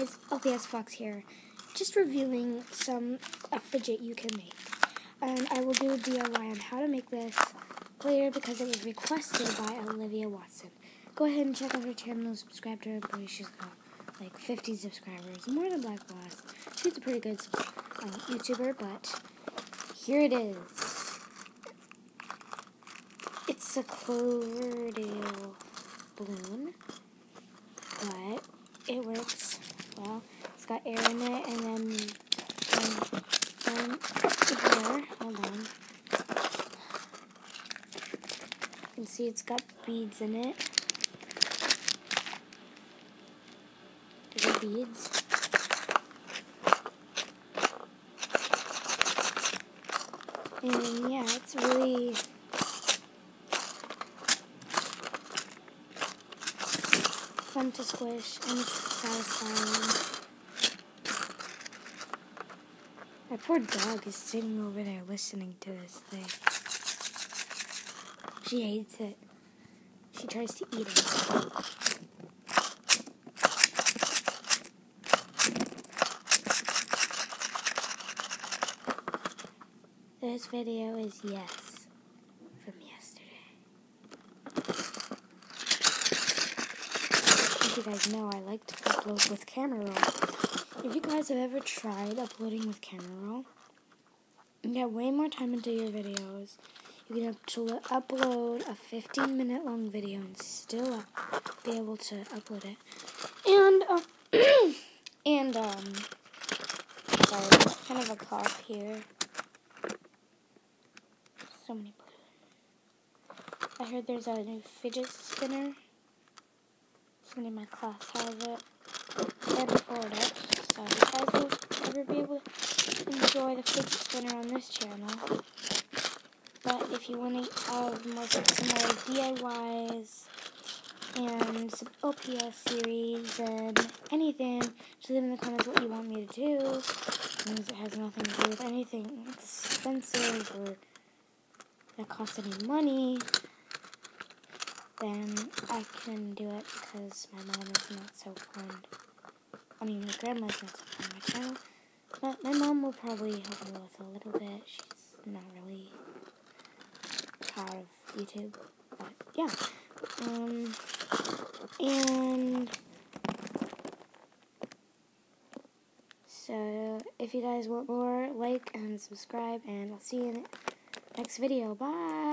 guys, LPS Fox here, just reviewing a fidget you can make. And I will do a DIY on how to make this later because it was requested by Olivia Watson. Go ahead and check out her channel and subscribe to her. I'm pretty sure she's got like 50 subscribers, more than Black Blast. She's a pretty good YouTuber, but here it is. It's a Cloverdale balloon, but it works well. It's got air in it, and then here, hold on. You can see it's got beads in it. There's the beads. And yeah, it's really fun to squish, and it's satisfying. My poor dog is sitting over there listening to this thing. She hates it. She tries to eat it. This video is yes from yesterday. As you guys know, I like to upload with Camera Roll. If you guys have ever tried uploading with Camera Roll, you get way more time into your videos. You can upload a 15-minute long video and still be able to upload it. And, sorry, there's kind of a cough here. So many balloons. I heard there's a new fidget spinner. Somebody in my class has it. I can't afford it. So you guys will never be able to enjoy the fidget spinner on this channel. But if you want to have more DIYs and some LPS series and anything, just leave in the comments what you want me to do. As long as it has nothing to do with anything expensive or that costs any money, then I can do it because my mom is not so fond. I mean, my grandma's not so fond of my channel. But my mom will probably help me with a little bit. She's not really proud of YouTube. But yeah. And so if you guys want more, like and subscribe, and I'll see you in the next video. Bye.